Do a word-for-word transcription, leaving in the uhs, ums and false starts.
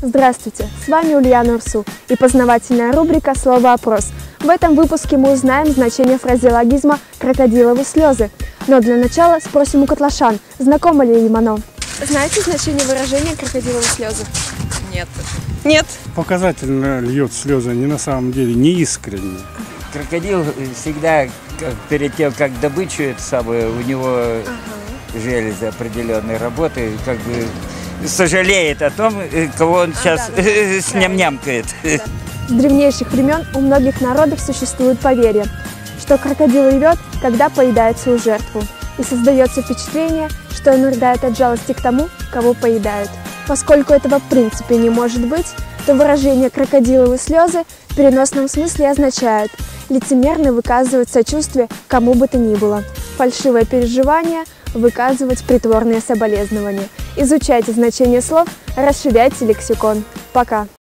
Здравствуйте, с вами Ульяна Урсу и познавательная рубрика «Слово-опрос». В этом выпуске мы узнаем значение фразеологизма «крокодиловы слезы». Но для начала спросим у котлашан, знакомо ли им оно? Знаете значение выражения «крокодиловы слезы»? Нет. Нет. Показательно льет слезы, они на самом деле не искренние. Крокодил всегда как, перед тем, как добычу это самое, у него ага. железы определенной работы, как бы сожалеет о том, кого он сейчас а, да, да. с ням-нямкает. Да. С древнейших времен у многих народов существует поверье, что крокодил ревет, когда поедает свою жертву. И создается впечатление, что он рыдает от жалости к тому, кого поедают. Поскольку этого в принципе не может быть, то выражение «крокодиловые слезы» в переносном смысле означает лицемерно выказывать сочувствие кому бы то ни было, фальшивое переживание, выказывать притворные соболезнования. Изучайте значение слов, расширяйте лексикон. Пока!